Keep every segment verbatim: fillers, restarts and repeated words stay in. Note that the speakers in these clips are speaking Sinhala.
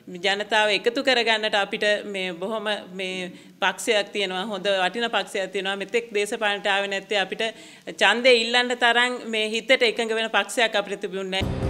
ජනතාව එකතු කරගන්නට අපිට මේ බොහොම මේ පක්ෂයක් තියෙනවා හොඳ වටිනා පක්ෂයක් තියෙනවා මෙතෙක් දේශපාලනට ආවේ නැත්තේ අපිට ඡන්දේ ඉල්ලන්න තරම් මේ හිතට එකඟ වෙන පක්ෂයක් අපිට තිබුණේ නැහැ.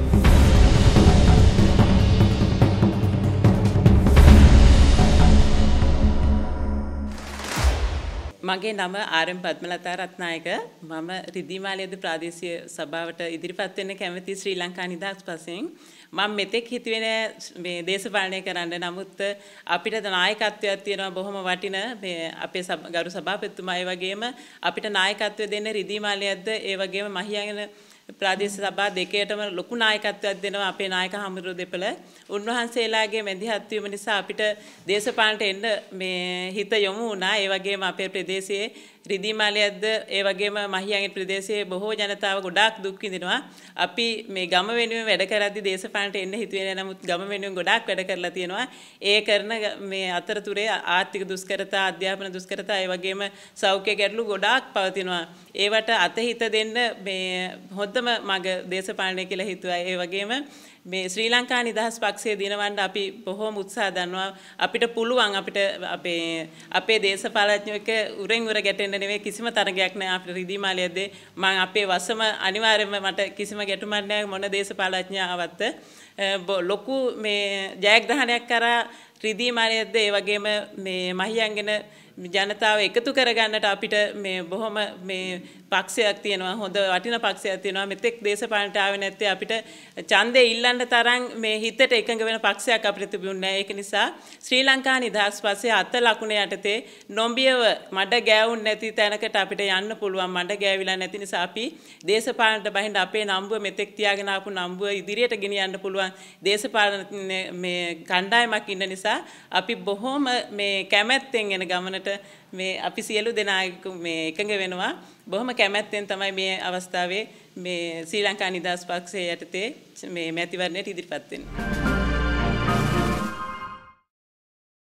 මගේ නම ආර් එම් පද්මලතා රත්නායක මම රිදීමාලයේද ප්‍රාදේශීය සභාවට ඉදිරිපත් වෙන්න කැමති ශ්‍රී ලංකා නිදහස් පසෙන් මම මෙතෙක් හිතුවේ නෑ මේ දේශපාලනය කරන්න නමුත් අපිට නායකත්වයක් තියෙනවා බොහොම වටින මේ අපේ ගරු සභාපතිතුමා ඒ වගේම අපිට නායකත්වය දෙන්න රිදීමාලයේද ඒ වගේම මහියංගන ප්‍රාදේශීය සභා දෙකේටම ලොකු නායකත්වයක් දෙනවා අපේ නායක හමුදුරු දෙපළ උන්වහන්සේලාගේ මැදිහත් වීම නිසා අපිට දේශපාලනට එන්න මේ හිත යොමු වුණා ඒ වගේම අපේ ප්‍රදේශයේ රිදීමාලයේද ඒ වගේම මහියංගන ප්‍රදේශයේ බොහෝ ජනතාව ගොඩාක් දුක් විඳිනවා අපි මේ ගම වෙනුවෙන් වැඩ කරද්දී දේශපාලනට එන්න හිතුවේ නැහැ නමුත් ගම වෙනුවෙන් ගොඩාක් වැඩ කරලා තියෙනවා ඒ කරන මේ අතරතුරේ ආර්ථික දුෂ්කරතා අධ්‍යාපන දුෂ්කරතා ඒ වගේම සෞඛ්‍ය ගැටලු ගොඩාක් පවතිනවා ඒවට අතහිත දෙන්න මේ හොඳම මග දේශපාලනය කියලා හිතුවා ඒ වගේම මේ ශ්‍රී ලංකා නිදහස් පක්ෂයේ දිනවන්න අපි බොහෝම උත්සාහ දන්නවා අපිට පුළුවන් අපිට අපේ අපේ දේශපාලඥයෝ එක්ක උරෙන් උර ගැටෙන්න නෙවෙයි කිසිම තරගයක් නැහැ අපිට රිදීමාලයේදී මම අපේ වසම අනිවාර්යයෙන්ම මට කිසිම ගැටුමක් නැහැ මොන දේශපාලඥයාවත් ලොකු මේ ජයග්‍රහණයක් කරා රිදීමාලයේදී ඒ වගේම මේ මහියංගන ජනතාව එකතු කරගන්නට අපිට මේ බොහොම මේ පක්ෂයක් තියෙනවා හොඳ වටිනා පක්ෂයක් තියෙනවා මෙතෙක් දේශපාලනට ආවේ නැත්තේ අපිට ඡන්දේ ඉල්ලන්න තරම් මේ හිතට එකඟ වෙන පක්ෂයක් අපිට තිබුණේ නැහැ ඒක නිසා ශ්‍රී ලංකා නිදහස් පස්සේ අත ලකුණ යටතේ නොම්බියව මඩ ගෑවුන් නැති තැනකට අපිට යන්න පුළුවන් මඩ ගෑවිලා නැති නිසා අපි දේශපාලනට බහින්න අපේ නම්බුව මෙතෙක් තියාගෙන ආපු නම්බුව ඉදිරියට ගෙනියන්න පුළුවන් දේශපාලන මේ කණ්ඩායමක් ඉන්න නිසා අපි බොහොම මේ කැමැත්තෙන් එන ගමනට මේ අපි සියලු දෙනා මේ එකඟ වෙනවා බොහොම කැමැත්තෙන් තමයි මේ අවස්ථාවේ මේ ශ්‍රී ලංකා නිදහස් පක්ෂයේ යටතේ මේ මැතිවරණයට ඉදිරිපත් වෙන්නේ